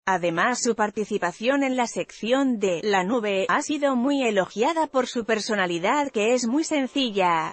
Además, su participación en la sección de La Nube ha sido muy elogiada por su personalidad, que es muy sencilla,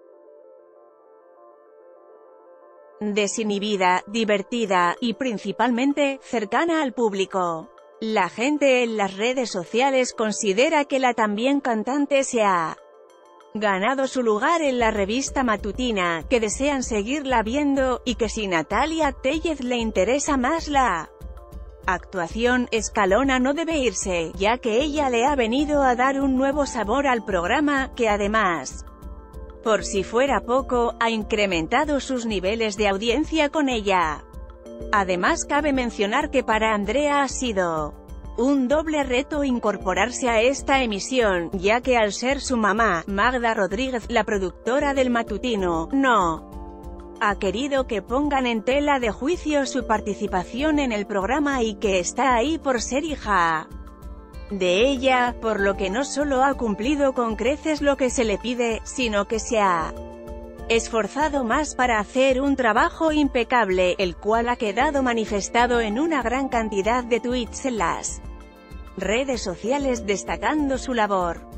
desinhibida, divertida, y principalmente, cercana al público. La gente en las redes sociales considera que la también cantante se ha ganado su lugar en la revista matutina, que desean seguirla viendo, y que si Natalia Tellez le interesa más la actuación, Escalona no debe irse, ya que ella le ha venido a dar un nuevo sabor al programa, que además, por si fuera poco, ha incrementado sus niveles de audiencia con ella. Además, cabe mencionar que para Andrea ha sido un doble reto incorporarse a esta emisión, ya que al ser su mamá, Magda Rodríguez, la productora del matutino, no ha querido que pongan en tela de juicio su participación en el programa y que está ahí por ser hija de ella, por lo que no solo ha cumplido con creces lo que se le pide, sino que se ha esforzado más para hacer un trabajo impecable, el cual ha quedado manifestado en una gran cantidad de tweets en las redes sociales destacando su labor.